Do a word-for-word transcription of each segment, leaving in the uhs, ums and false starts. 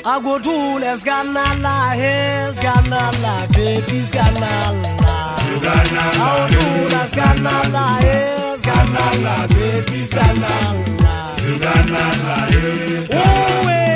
I go to let's ganala, he's ganala, baby's ganala. I go to let's ganala, he's ganala, baby's ganala. Ganala, he's ganala.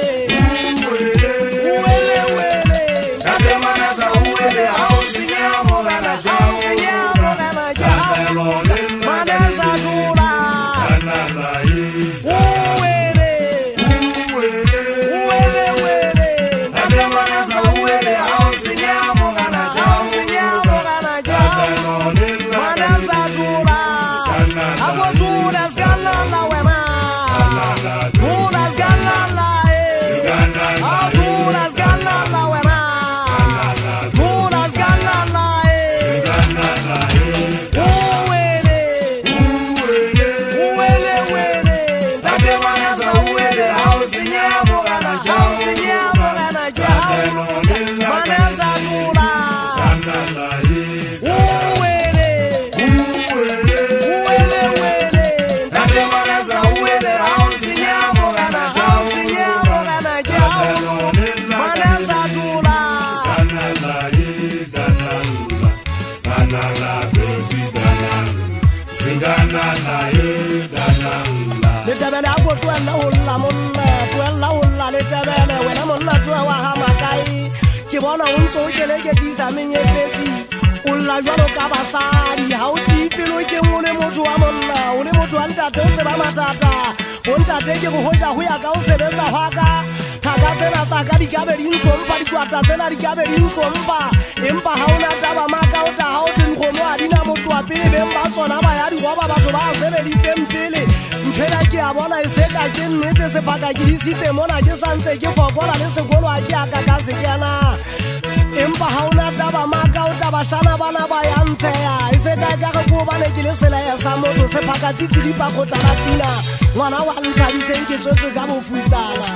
Bona unso kele ke disa menyetsi ulla jwalo ka basadi ha o tipelo ke ngone motho wa monna o le motho wa ntate o tseba matata o ntate ke go hoja ho ya ka o sebetsa hwaka thaka tsena tsa ka di ka be di ntsompa di kwata tsena di ka be di ntsompa empa ha ona taba maka o ta ha o di khomo a dina motho wa pele beng ba tsona ba ya di roba batho ba sebeditseng pele ntshela ke a bona e se ka ke nnete se phaka ke disitse mona ke santse ke fokola le sekolo a ke aka ka se kana empa ha ona taba maka o taba shana bana ba ya ntsea e se ka ka go bane ke le sela ya sa motho se phaka titidi pa go tla pina ngwana wa nthabi se nke tsotse ka bofutsana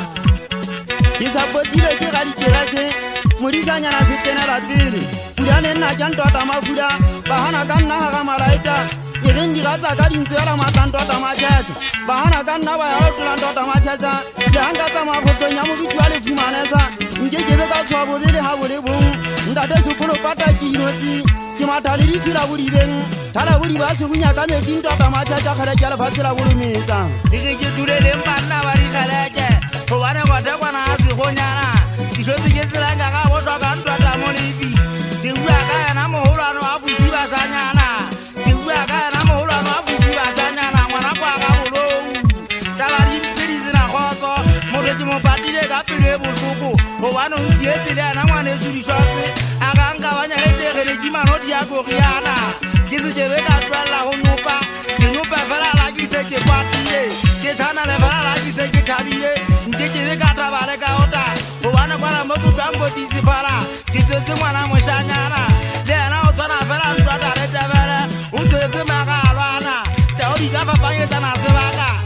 ke sa potile ke ga diterate modisanyana se tena la pele furane nna ja ntota mafuda ba hana ka nna ga malaita e re ndiratsa ka dintswela matanto ta machacha ba hana ka nna ba ya otla ntota machacha le hanga tsa mafotonya mo bitwa le fumanesa nke ke be ka tswa bobele ha bole bong ndate sekolo pata ke inotsi ke mathale di fila bodibeng thala bodi ba se bunya ka metsi ntota machacha kgale ke le fatsela bolometsa ke ke tulele mpanna ba di khaleke go bana go ta kwana se gonyana ke shotse ke tsela nga ga go twa ka ntota mo lepi ke bua ka yana mo holano a busi ba sanyana ke bua ka yana mo holano a busi ba sanyana ngwana kwa ga bolo ta ba di pedi sina khotso mo re ke mo patile ka pele botloko go bana o tsietse le yana ngwane se di shotse a ga nga banya le tegele di mano di a go riana ke se je be ka twala go nyopa ke nyopa fela la ke se ke patile ke thana le fela la ke se ke thabile nke ke be ka tabale ka ota go bana kwa mo go bango di se fara ke tsetse ngwana mo shanyana le yana o tsana fela ntwa ta le tebele o tsetse magalwana ta o di ka fa fa yetsa na se baka